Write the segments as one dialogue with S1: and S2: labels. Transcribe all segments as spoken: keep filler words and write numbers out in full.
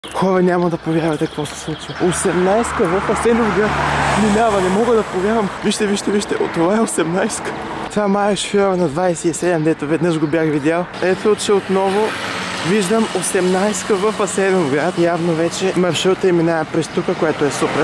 S1: Хора, няма да повярвате какво се случва. осемнайска в Асеновград минава, не мога да повярвам. Вижте, вижте, вижте, това е осемнайска. Това май е шофьора на двайсет и седем, дето веднъж го бях видял. Ето, че отново виждам осемнайска в Асеновград. Явно вече маршрута им минава през тука, което е супер.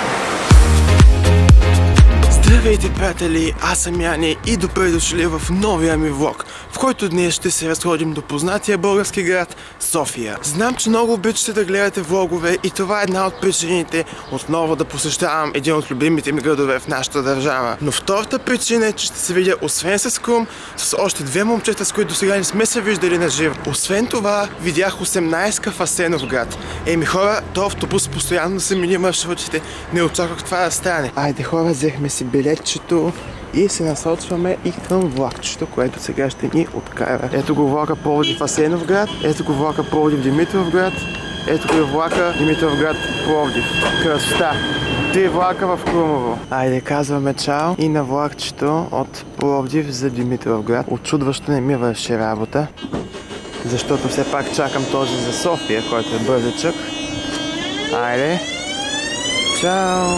S1: Здравейте, приятели! Аз съм Яни и добре дошли в новия ми влог, в който днес ще се разходим до познатия български град София. Знам, че много обичате да гледате влогове и това е една от причините отново да посещавам един от любимите ми градове в нашата държава. Но втората причина е, че ще се видя освен с Крум, с още две момчета, с които досега не сме се виждали на живо. Освен това, видях осемнайска в Асеновград. Еми хора, този автобус постоянно се мини маршрутите. Не очаквах това да стане. Айде хора, взехме си билетчето и се насочваме и към влакчето, което сега ще ни откара. Ето го влака Пловдив Асеновград, ето го влака Пловдив Димитровград, ето го влака Димитровград Пловдив. Красота! Три влака в Крумово. Айде, казваме чао и на влакчето от Пловдив за Димитровград. Очудващо не ми върши работа, защото все пак чакам този за София, който е бързичък. Айде! Чао!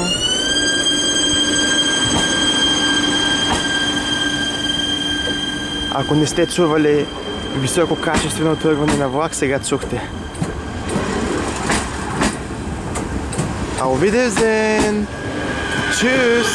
S1: Ако не сте чували висококачествено тръгване на влак, сега чухте. Auf Wiedersehen! Tschüss!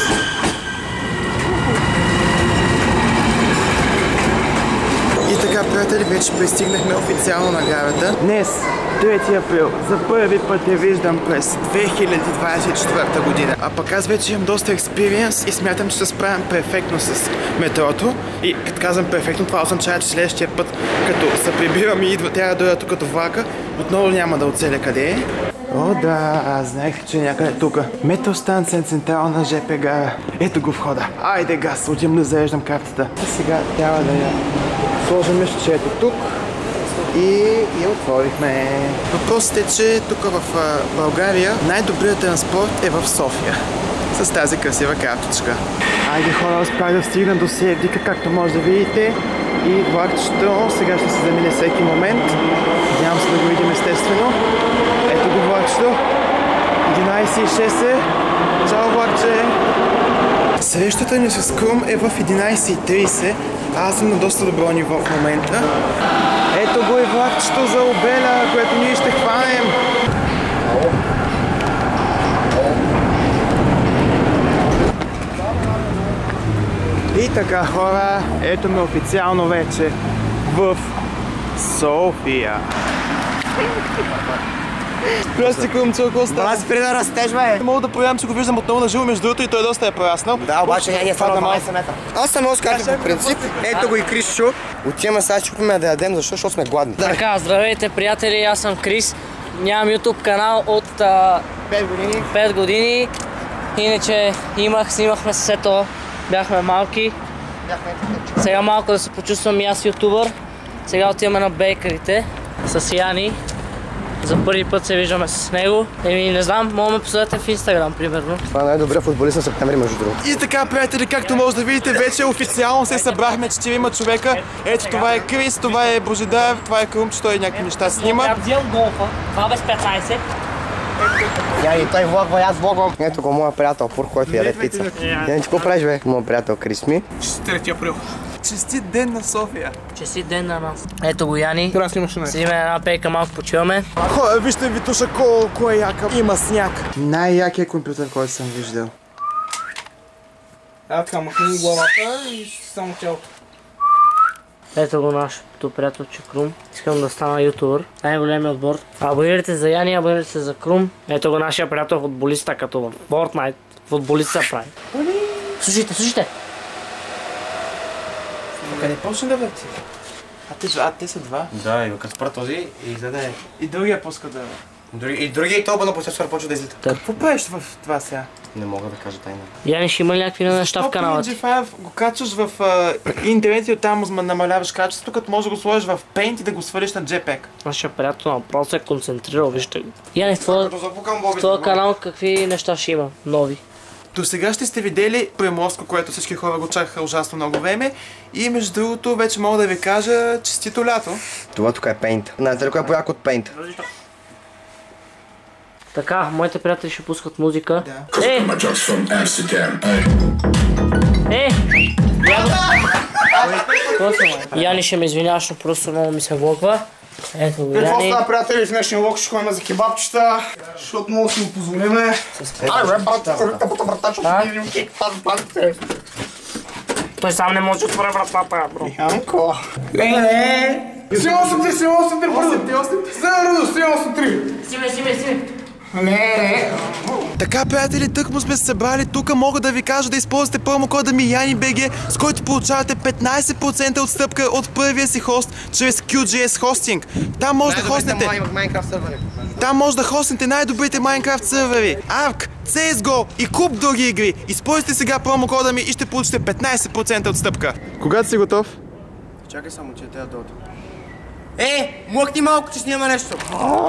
S1: И така, приятели, вече пристигнахме официално на гарата. Днес, трети април, за първи път я виждам през две хиляди двайсет и четвърта година. А пък аз вече имам доста експириенс и смятам, че се справям перфектно с метрото. И като казвам перфектно, това означава, че следващия път, като се прибирам и идва, трябва да дойда тук като влака, отново няма да оцеля къде е. О, да, аз знаех, че някъде тук. Метростанция централна ЖП гара. Ето го входа. Айде газ, отивам да зареждам картата. И сега трябва да я сложим мишчето тук и я отворихме. Въпросът е, че тук в България най-добрият транспорт е в София. С тази красива карточка. Айде хора, успях да стигна до Севдика, както може да видите. И влакчето сега ще се замине всеки момент. Надявам се да го видим естествено. Ето го влакчето. единайсет и шест е. Чао влакче! Срещата ни с Крум е в единайсет и трийсет. Аз съм на доста добро ниво в момента. Ето го и влакчето за Обеля, което ние ще хванем. И така хора, ето ме официално вече в София. Здрасти, Крумчо, какво става?
S2: Аз спри да растеж, бе!
S1: Мога да повярвам, че го виждам отново на живо, между другото и той доста е пораснал.
S2: Да, обаче не е стана двайсет метра. Аз съм Оскар по принцип. Ето го и Крисчо. Отиваме сега, ще купим да ядем, защо? Защото сме гладни.
S3: Така, здравейте приятели, аз съм Крис. Нямам YouTube канал от а,
S2: пет години.
S3: пет години. Иначе имах, снимахме с ето, бяхме малки. Сега малко да се почувствам и аз ютубър. Сега отиваме на бейкерите с Яни. За първи път се виждаме с него. Еми не знам, мога ме последвате в Инстаграм, примерно.
S2: Това е най-добрият футболист на септември, между другото.
S1: И така, приятели, както може да видите, вече официално се събрахме четирима човека. Ето това е Крис, това е Божидар, това е Крумчо, той някакви неща снима.
S3: Трябва взел голфа, това без петнайсет.
S2: Я и той влогва, и аз влогвам. Ето го моя приятел Пур, който яде пица. Яни, ти какво правиш, бе? Моя приятел Крис ми.
S1: трети април. Честит ден на София.
S3: Честит ден на нас. Ето го Яни.
S1: Трябва да снимаш нещо.
S3: Седиме една пейка, малко почиваме.
S1: Хора, вижте Витуша колко е яка. Има сняг. Най-якият компютър, който съм виждал.
S4: А така, махни главата и само тялото.
S3: Ето го нашето приятелче Крум. Искам да стана ютубър. Най-големият отбор. Абонирайте за Яни, абонирайте се за Крум. Ето го нашия приятел футболиста, като в Fortnite. Футболист се прави. Слушайте, слушайте.
S1: Къде почна да върти? А те, а те са два.
S2: Да, и като спра този и за да е.
S1: И другия пуска да...
S2: И другия и толба на процесора почва да излита.
S1: Какво правиш в това сега?
S2: Не мога да кажа тайна.
S3: Яни, ще има ли някакви неща в канала ти?
S1: джи файв го качваш в интернет и оттам му намаляваш качеството, като можеш да го сложиш в Paint и да го свалиш на джепек.
S3: Нашия приятел направо се е концентрирал, вижте го. Яни, в твоя канал какви неща ще има? Нови?
S1: До сега ще сте видели Приморско, което всички хора го чакаха ужасно много време. И между другото, вече мога да ви кажа честито лято.
S2: Това тук е Paint. Знаете ли кой е пояк от Paint?
S3: Така, моите приятели ще пускат музика. Да. Е! Е! Яни ще ме извиняваш, но просто много ми се влогва. Ето го, Яни.
S4: Какво става, приятели, в днешния влог ще ходим за кебабчета, защото много си го позволиме. Ай, бе, брата, брата, ще видим кек, тази пазите.
S3: Той сам не може да отворя вратата, бро.
S4: Янко. Леле! седем осем три, седем осем три, бързо! седем осем три!
S3: Симе, симе, симе!
S4: Леле!
S1: Така, приятели, тъкмо сме се събрали. Тук мога да ви кажа да използвате промокода ми YaniBG, с който получавате петнайсет процента отстъпка от първия си хост чрез кю джи ес Hosting. Там може да хостнете... Там може да хостнете най-добрите Minecraft сървъри. Арк, си ес го и куп други игри. Използвайте сега промокода ми и ще получите петнайсет процента отстъпка. Когато си готов?
S2: Чакай само, че те ядат. Е, млъкни малко, че снима нещо.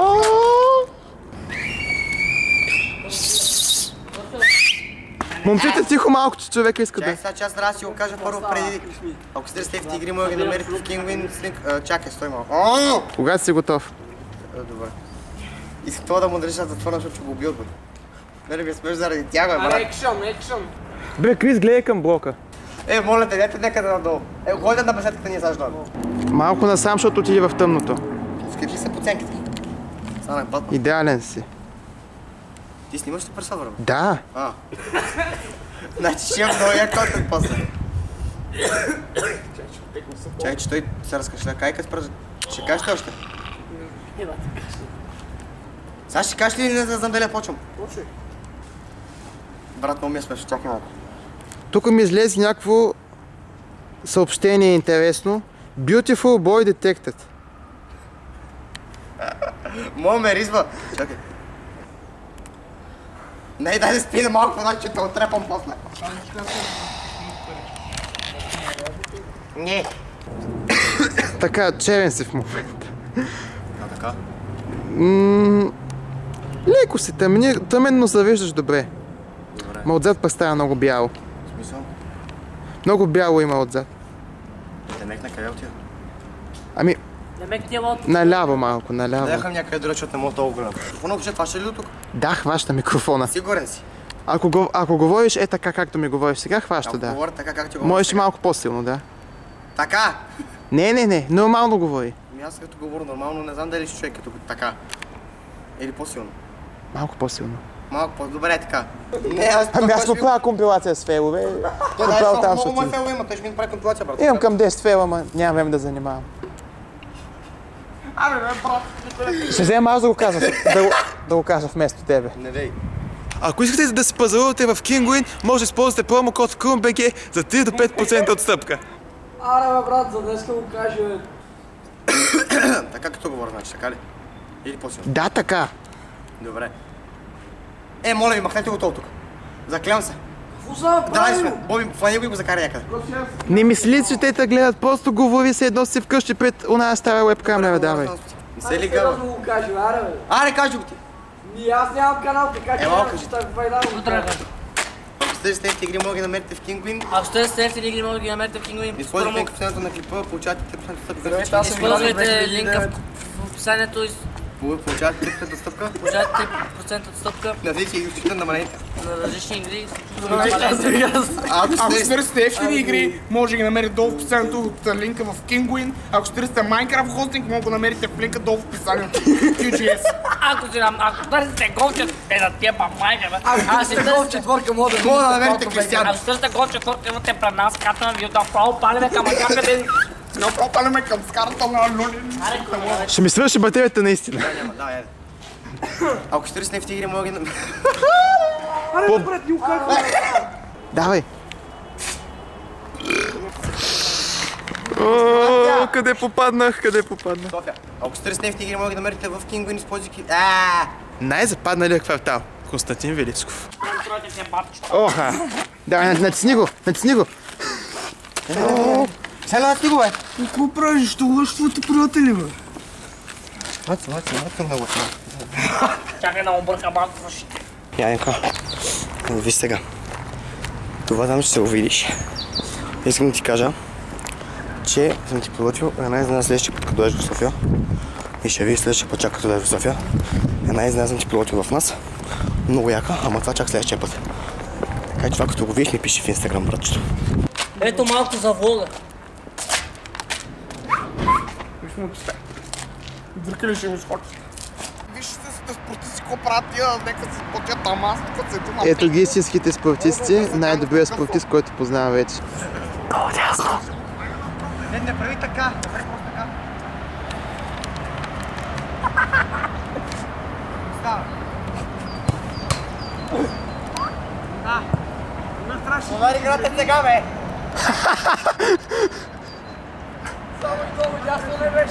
S1: Момчета, тихо малко, че човека иска да...
S2: Чакай сега, че аз трябва да си го кажа първо преди... Ако сте с игри, може да ги намерите в Kinguin Slink... Чакай, стой малко.
S1: Когато си готов?
S2: Добре. Искам това да му държа затворна, защото ще го убил, бе. Нали ми смеш заради тях, бе, брат.
S4: Екшън, екшън.
S1: Бе, Крис, гледай към блока.
S2: Е, моля те, дайте някъде надолу. Е, ходят на беседката ние саждаме.
S1: Малко насам, защото отиде в тъмното.
S2: Скрипи се по ценките. Стана път.
S1: Идеален си.
S2: Ти снимаш ли през бе?
S1: Да.
S2: А. Значи ще имам много як контент после. Чакай, че той се разкашля. Кай като спръжа. Ще кажеш ли още? Сега ще кажеш ли или не знам дали я почвам?
S4: Почвай.
S2: Брат, много ми е смешно, чакай малко.
S1: Тук ми излезе някакво съобщение интересно. Beautiful boy detected.
S2: Моя ме ризва. Чакай. Не, дай да спина малко, значи че те отрепам после. Не.
S1: Така, черен си в момента.
S2: А, така?
S1: Ммм... Леко си тъмни, тъмен, но завиждаш добре.
S2: Добре.
S1: Ма отзад пък става много бяло.
S2: В смисъл?
S1: Много бяло има отзад.
S2: Демек на къде отида?
S1: Ами,
S3: Демек ти е малко...
S1: наляво малко, наляво.
S2: Даха някъде друга, защото не мога толкова голям. Какво въобще това ще ли до тук?
S1: Да, хваща микрофона.
S2: Сигурен си.
S1: Ако, го, ако говориш е така, както ми говориш сега, хваща,
S2: Ако
S1: да.
S2: говоря така, как ти го
S1: Можеш и малко по-силно, да.
S2: Така!
S1: Не, не, не, нормално говори.
S2: Ами аз като говоря нормално, не знам дали ще човек като така. Или по-силно.
S1: Малко по-силно.
S2: Малко по-добре е така. Не, аз
S1: Ами аз му правя компилация с фейлове.
S2: Той да,
S1: Направо там
S2: много
S1: ще
S2: мой
S1: отида.
S2: фейл има, той ще ми направи компилация, брат.
S1: Имам към десет фейла, ма нямам време да занимавам.
S4: Абе, бе, брат.
S1: Ще взема аз да го кажа, да го, да го кажа вместо тебе.
S2: Не дей.
S1: Ако искате да се пазарувате в Kinguin, може да използвате промокод KRUMBG за три до пет процента отстъпка.
S4: Аре, бе, брат, за днеска го кажа, бе.
S2: Така като говоря, значи, така ли? Или по-силно?
S1: Да, така.
S2: Добре. Е, моля ви, махнете го тук. Заклевам се.
S4: Какво са
S2: Давай сме,
S4: правилно?
S2: Боби, фани го и го закарай някъде.
S1: Не мисли, че те те гледат, просто говори се едно си вкъщи пред оная стара вебкамера, давай.
S2: Не се ли
S4: Аз
S2: гава?
S4: сериозно го кажа, бе, аре, бе.
S2: Аре, кажи го ти.
S4: Ни аз нямам канал, така че
S2: Ела,
S4: нямам
S2: кажи.
S4: чета каква и да го кажа.
S2: Ако сте с тези игри, мога да ги намерите в Kinguin.
S3: Ако сте с тези игри, може да ги намерите в Kinguin.
S2: Използвайте линка на клипа, получавате три процента отстъпка.
S4: Здравейте, аз съм
S3: Използвайте линка в описанието и
S2: Получавате три процента отстъпка.
S3: получавате три процента отстъпка
S2: На всички игри ще намалите.
S3: на различни игри.
S2: Ако
S4: Ако
S2: сте
S4: търсите ефтини игри, може да ги намерите долу в описанието от линка в Kinguin. Ако ще търсите Minecraft хостинг, може да го намерите в линка долу в описанието кю джи ес.
S3: Ако си нам, ако търсите голчет, е да тия па майка, бе.
S4: Ако
S3: си
S4: търсите гол четворка, може да
S2: Мога да намерите Кристиан.
S3: Ако търсите голчет, хората имате пред нас, ката ви да право палиме към някъде.
S4: Направо палиме към скарата на Лунин.
S1: Ще ми свърши батерията наистина.
S2: Да, няма, да, яде. Ако ще търсите нефти игри, мога да ги намерите.
S4: Аре, брат, ни укарва.
S1: Давай. О, къде попаднах, къде попаднах?
S2: София. Ако ще търсите нефти игри, мога да ги намерите в Kinguin, използвайки... Аааа!
S1: Най-западналият квартал. Константин Величков. Оха! Давай, натисни го, натисни го.
S2: Сега натисни го, бе!
S4: Какво правиш? Що лъж твоите приятели, бе?
S2: Лати, лати, лати много.
S3: Чакай да му бърка малко в ушите.
S2: Янко, виж сега. Това там ще се увидиш. Искам да ти кажа, че съм ти подготвил една за следващия път, като дойдеш в София. И ще видиш следващия път, чак като да в София. Една изненадна ти пилоти в нас. Много яка, ама това чак следващия път. Така че това като го видиш ми пише в Инстаграм, братчето.
S3: Ето малко за влога.
S4: Виж му писай. Дъркали ще ми схочи. Виж се сте спортисти, какво правят тия, нека се спотят там аз, тук седи на...
S1: Ето ги истинските спортисти, най-добрият спортист, който познава вече.
S3: Много дясно.
S2: Не, не прави така. Прави просто така. Става. А, има страшно. Удар играта сега, бе. Само и долу дясно не беше.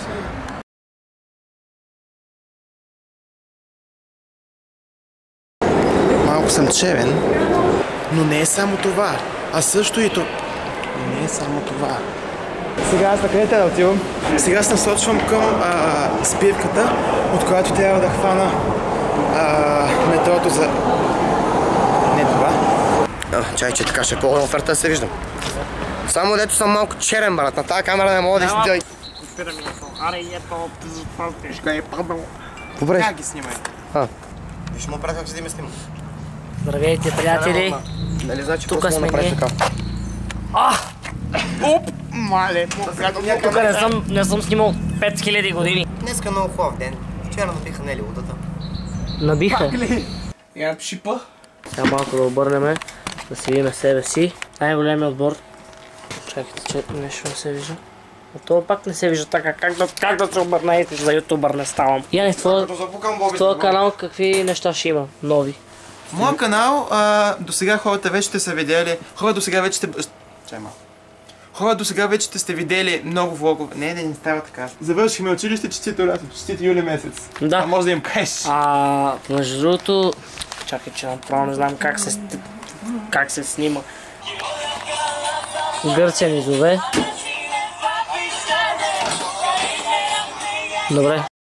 S1: Малко съм черен, но не е само това, а също и то... Не е само това. Сега аз на къде трябва да отивам? Сега се насочвам към а, спирката, от която трябва да хвана а, метрото за... Не това.
S2: А, чай, че така ще е по-голяма оферта да се виждам. Само дето съм малко черен, брат. На тази камера не мога да си...
S4: Спира ми ето. Аре, ето, това тежка е паднало.
S2: Добре.
S1: Как ги снимай?
S2: А. Виж му правя как седи ме снимам.
S3: Здравейте, приятели.
S2: Нали значи
S3: Тук
S2: просто
S3: сме
S2: мога да
S3: ние.
S2: направиш така.
S3: А!
S4: Оп! Мале,
S3: Тук не съм, не съм снимал пет хиляди години.
S2: Днеска много хубав ден. Вчера набиха Нели лудата.
S3: Набиха.
S4: Я напиши П.
S3: Сега малко да обърнем, да си видим себе си. Най-големият отбор. Чакайте, че нещо не се вижда. Но това пак не се вижда така. Как да, как да се обърна, за ютубър не ставам. Яни, в твоя канал какви неща ще има? Нови.
S1: В моя канал до сега хората вече сте са видели... Хора до сега вече сте... Чай малко. Хора до сега вече сте видели много влогове. Не, не, не става така. Завършихме училище честито лято, честито юли месец.
S3: Да.
S1: А може да им кажеш.
S3: А, между другото... Чакай, че направо не знам как се... Как се снима. Гърция ни зове. Добре.